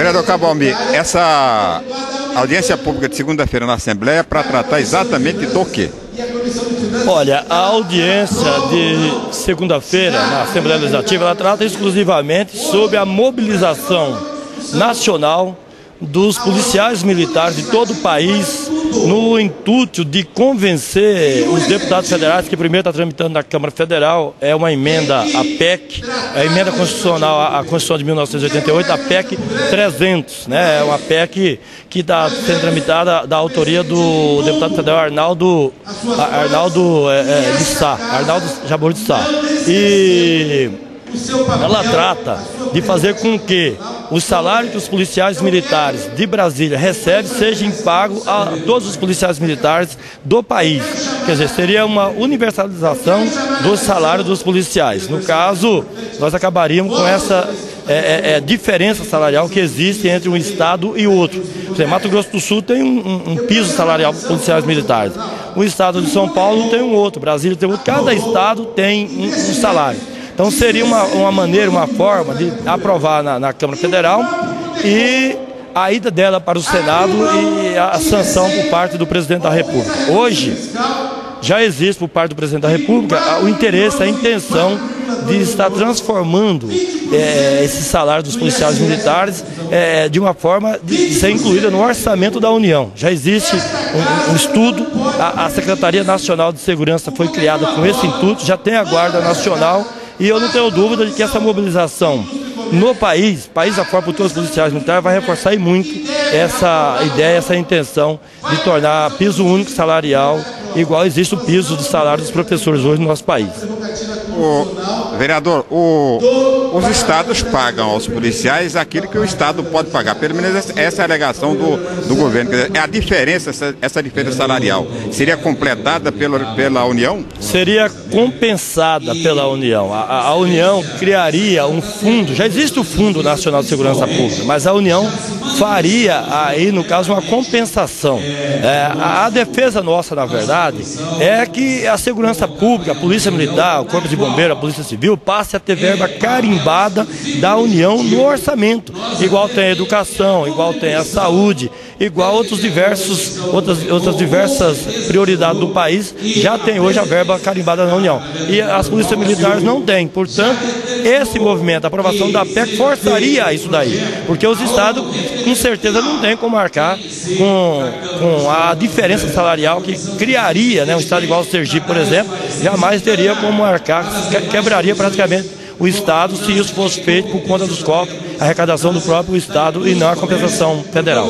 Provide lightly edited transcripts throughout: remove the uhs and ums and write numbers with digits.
Vereador Cabalmi, essa audiência pública de segunda-feira na Assembleia é para tratar exatamente do quê? Olha, a audiência de segunda-feira na Assembleia Legislativa, ela trata exclusivamente sobre a mobilização nacional dos policiais militares de todo o país no intuito de convencer os deputados federais, que primeiro está tramitando na Câmara Federal, é uma emenda à PEC, a emenda constitucional à Constituição de 1988, a PEC 300, né? É uma PEC que está sendo tramitada da autoria do deputado federal Arnaldo de Sá, Arnaldo Jabor de Sá. E ela trata de fazer com que o salário que os policiais militares de Brasília recebem seja pago a todos os policiais militares do país. Quer dizer, seria uma universalização do salário dos policiais. No caso, nós acabaríamos com essa diferença salarial que existe entre um estado e outro. Por exemplo, Mato Grosso do Sul tem um piso salarial para os policiais militares. O estado de São Paulo tem um outro, Brasília tem outro. Cada estado tem um salário. Então seria uma maneira, uma forma de aprovar na Câmara Federal e a ida dela para o Senado e a sanção por parte do Presidente da República. Hoje já existe por parte do Presidente da República o interesse, a intenção de estar transformando esse salário dos policiais militares de uma forma de ser incluída no orçamento da União. Já existe um estudo, a Secretaria Nacional de Segurança foi criada com esse intuito, já tem a Guarda Nacional. E eu não tenho dúvida de que essa mobilização no país afora por todos os policiais militares, vai reforçar muito essa ideia, essa intenção de tornar piso único salarial igual existe o piso do salário dos professores hoje no nosso país. Vereador, os estados pagam aos policiais aquilo que o estado pode pagar. Pelo menos essa é a alegação do governo. Quer dizer, a diferença, essa diferença salarial, seria completada pela União? Seria compensada pela União. A União criaria um fundo, já existe o Fundo Nacional de Segurança Pública, mas a União faria aí, no caso, uma compensação. A defesa nossa, na verdade, é que a segurança pública, a Polícia Militar, o Corpo de Bombeiro, a Polícia Civil, passe a ter verba carimbada da União no orçamento. Igual tem a educação, igual tem a saúde, igual outras diversas prioridades do país, já tem hoje a verba carimbada na União. E as polícias militares não têm. Portanto, esse movimento, a aprovação da PEC, forçaria isso daí. Porque os estados, com certeza, não têm como marcar com a diferença salarial que criaria, né, um estado igual ao Sergipe, por exemplo, jamais teria como marcar, quebraria praticamente o estado se isso fosse feito por conta dos cofres, a arrecadação do próprio estado e não a compensação federal.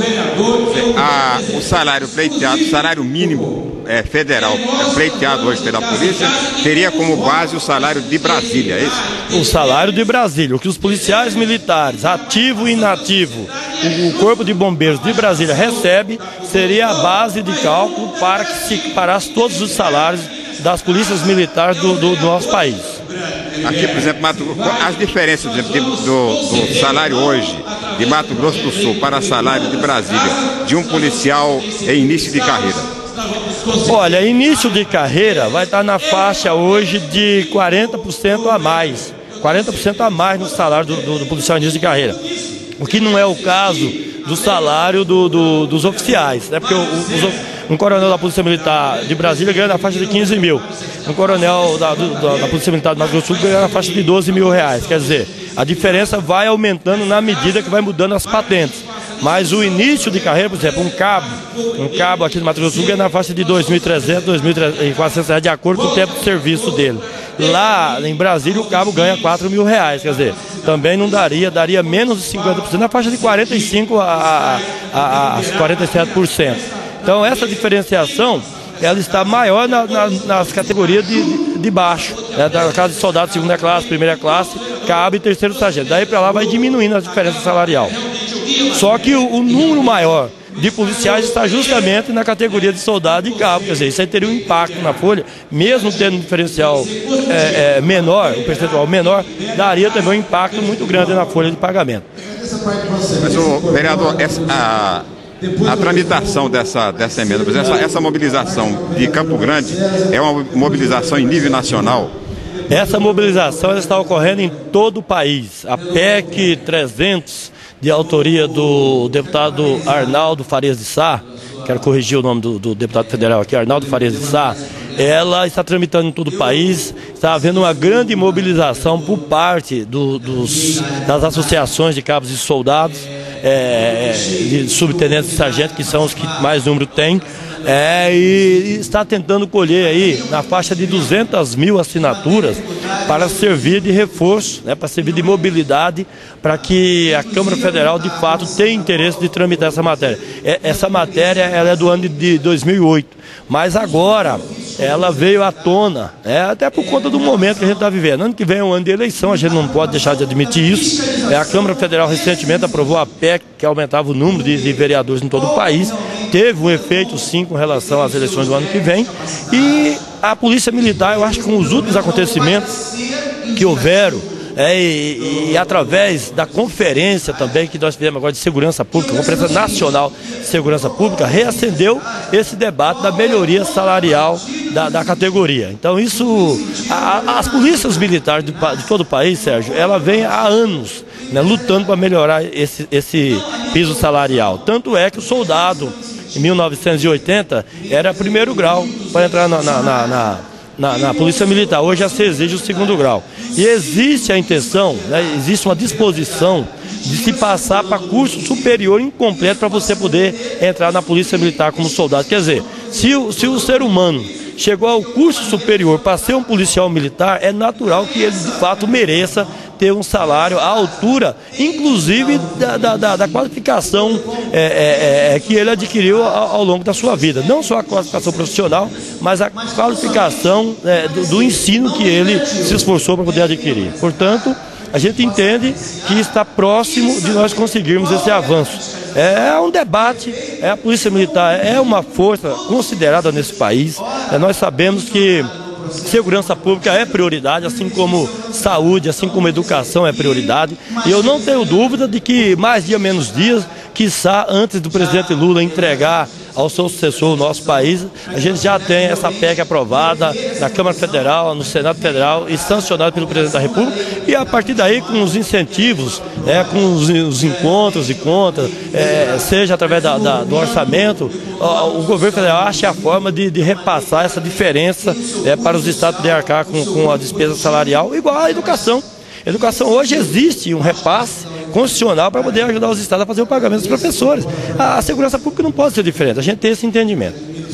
O salário pleiteado, o salário mínimo federal pleiteado hoje pela polícia, teria como base o salário de Brasília, é isso? O salário de Brasília, o que os policiais militares, ativo e inativo, o Corpo de Bombeiros de Brasília recebe, seria a base de cálculo para que se equiparasse todos os salários das polícias militares do nosso país. Aqui, por exemplo, as diferenças do salário hoje de Mato Grosso do Sul para salário de Brasília, de um policial em início de carreira? Olha, início de carreira vai estar na faixa hoje de 40% a mais. 40% a mais no salário do policial em início de carreira. O que não é o caso do salário dos oficiais, né? Porque um coronel da Polícia Militar de Brasília ganha na faixa de 15 mil. Um coronel da Polícia Militar do Mato Grosso do Sul ganha na faixa de 12 mil reais. Quer dizer, a diferença vai aumentando na medida que vai mudando as patentes. Mas o início de carreira, por exemplo, um cabo aqui do Mato Grosso do Sul ganha na faixa de 2.300, 2.400 reais, de acordo com o tempo de serviço dele. Lá em Brasília, o cabo ganha 4 mil reais, quer dizer, também não daria menos de 50%, na faixa de 45% a 47%. Então, essa diferenciação, ela está maior nas categorias de baixo, né, da casa de soldado, segunda classe, primeira classe, cabo e terceiro sargento. Daí para lá vai diminuindo a diferença salarial. Só que o número maior de policiais está justamente na categoria de soldado e cabo. Quer dizer, isso aí teria um impacto na folha, mesmo tendo um diferencial menor, um percentual menor, daria também um impacto muito grande na folha de pagamento. Mas, vereador, a tramitação dessa emenda, essa mobilização de Campo Grande é uma mobilização em nível nacional? Essa mobilização ela está ocorrendo em todo o país. A PEC 300 de autoria do deputado Arnaldo Farias de Sá, quero corrigir o nome do deputado federal aqui, Arnaldo Farias de Sá, ela está tramitando em todo o país, está havendo uma grande mobilização por parte das associações de cabos e soldados, de subtenentes e sargentos, que são os que mais número tem, e está tentando colher aí na faixa de 200 mil assinaturas para servir de reforço, para servir de mobilidade, para que a Câmara Federal de fato tenha interesse de tramitar essa matéria. Essa matéria ela é do ano de 2008, mas agora ela veio à tona, até por conta do momento que a gente está vivendo. Ano que vem é um ano de eleição, a gente não pode deixar de admitir isso. A Câmara Federal recentemente aprovou a PEC, que aumentava o número de vereadores em todo o país. Teve um efeito, sim, com relação às eleições do ano que vem. E a Polícia Militar, eu acho que com os últimos acontecimentos que houveram, e através da conferência também que nós fizemos agora de segurança pública, Conferência Nacional de Segurança Pública, reacendeu esse debate da melhoria salarial da categoria. Então isso, as polícias militares de todo o país, Sérgio, ela vem há anos, lutando para melhorar esse piso salarial. Tanto é que o soldado, em 1980, era primeiro grau para entrar na Polícia Militar. Hoje já se exige o segundo grau. E existe a intenção, existe uma disposição de se passar para curso superior incompleto para você poder entrar na Polícia Militar como soldado. Quer dizer, se o ser humano chegou ao curso superior para ser um policial militar, é natural que ele de fato mereça ter um salário à altura, inclusive da qualificação que ele adquiriu ao longo da sua vida. Não só a qualificação profissional, mas a qualificação do ensino que ele se esforçou para poder adquirir. Portanto, a gente entende que está próximo de nós conseguirmos esse avanço. É um debate, a Polícia Militar é uma força considerada nesse país. Nós sabemos que segurança pública é prioridade, assim como saúde, assim como educação é prioridade. E eu não tenho dúvida de que mais dia menos dias, quiçá antes do presidente Lula entregar ao seu sucessor o nosso país, a gente já tem essa PEC aprovada na Câmara Federal, no Senado Federal e sancionada pelo presidente da República. E a partir daí, com os incentivos, com os encontros e contas, seja através do orçamento, o governo federal acha a forma de repassar essa diferença para os estados poderem arcar com a despesa salarial, igual à educação. Educação, hoje existe um repasse constitucional para poder ajudar os estados a fazer o pagamento dos professores. A segurança pública não pode ser diferente, a gente tem esse entendimento.